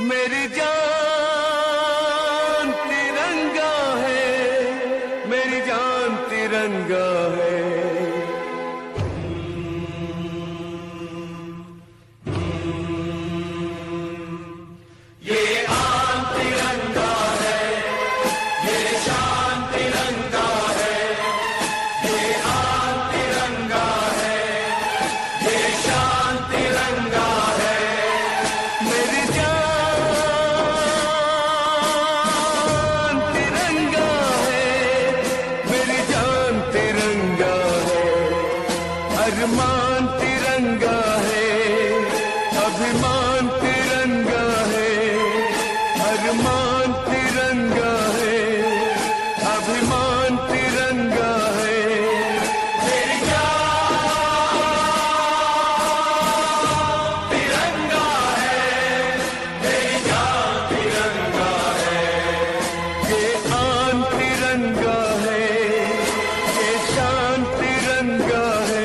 मेरी जान तिरंगा है, मेरी जान तिरंगा है। ये आन तिरंगा है, ये शान तिरंगा है, ये आन तिरंगा है, ये शान तिरंगा है। मेरी जान तिरंगा है, मेरी जान तिरंगा है। अरमान तिरंगा है, अभिमान तिरंगा है। अरमान तिरंगा है, अभिमान तिरंगा है। मेरी जान तिरंगा है, मेरी जान तिरंगा है। ये आन तिरंगा है, ये शान तिरंगा है।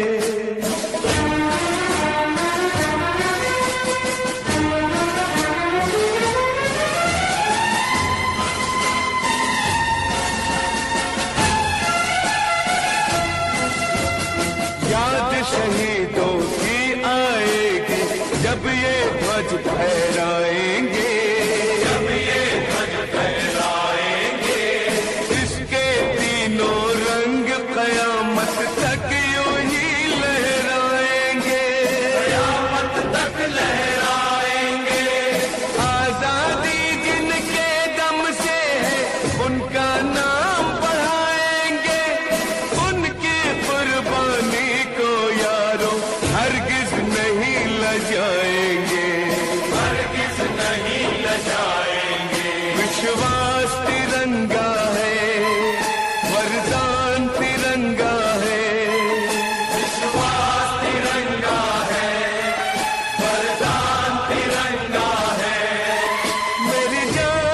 याद शहीदों की आएगी जब ये ध्वज फहराएंगे, जब ये ध्वज फहराएंगे। इसके तीनों रंग कयामत तक यूं ही लहराएंगे, कयामत तक लहराएंगे। आजादी जिनके दम से है उनका नाम बढ़ाएंगे। उनकी कुर्बानी को यारों हरगिज नहीं लजाएंगे, हरगिज नहीं लजाएंगे। विश्वास तिरंगा है, वरदान तिरंगा है। विश्वास तिरंगा है, वरदान तिरंगा है। मेरी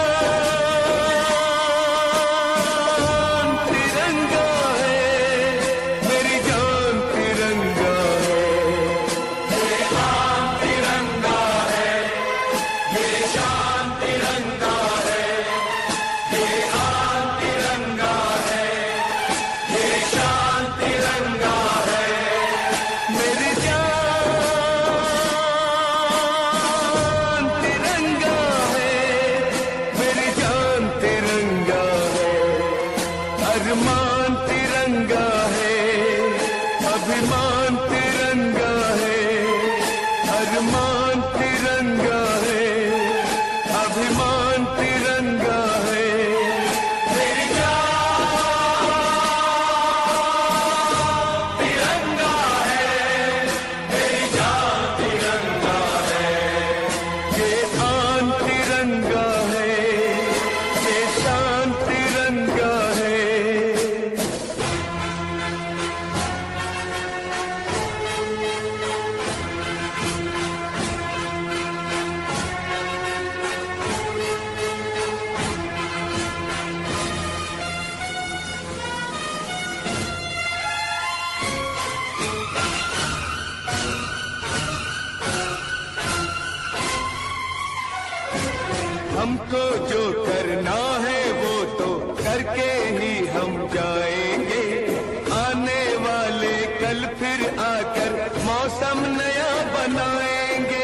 जान तिरंगा है, मेरी जान तिरंगा है। ये आन तिरंगा है, ये शान तिरंगा है। ये आन तिरंगा है, ये शान तिरंगा है। मेरी जान तिरंगा है, मेरी जान तिरंगा है। अरमान तिरंगा है, अभिमान तिरंगा है। अरमान तिरंगा है, अभिमान तिरंगा है। मेरी जान तिरंगा है, मेरी जान तिरंगा है। ये आन तिरंगा है, ये शान तिरंगा है। हमको जो करना है वो तो करके ही हम जाएंगे। आने वाले कल फिर आकर मौसम नया बनाएंगे।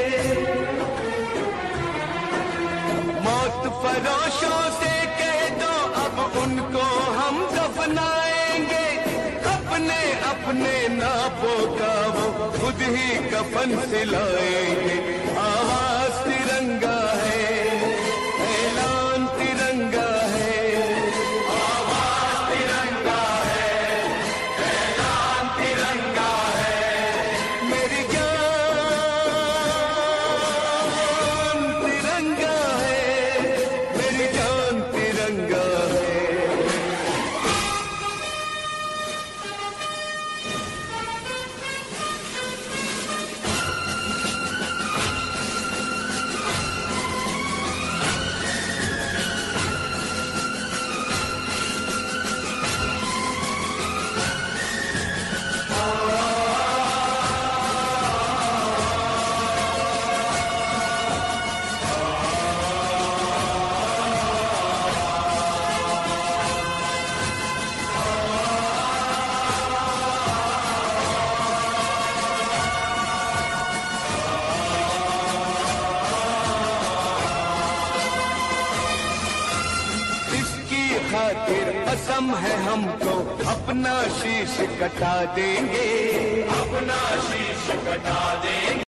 मौत फरोशों से कह दो अब उनको हम दफनाएंगे। अपने अपने नापों का वो खुद ही कफन सिलाएंगे। आवाज तिरंगा है, ऐलान तिरंगा है। आवाज तिरंगा है, ऐलान तिरंगा है। मेरी जान तिरंगा है, मेरी जान तिरंगा है। फिर कसम है हमको अपना शीश कटा देंगे, अपना शीश कटा देंगे।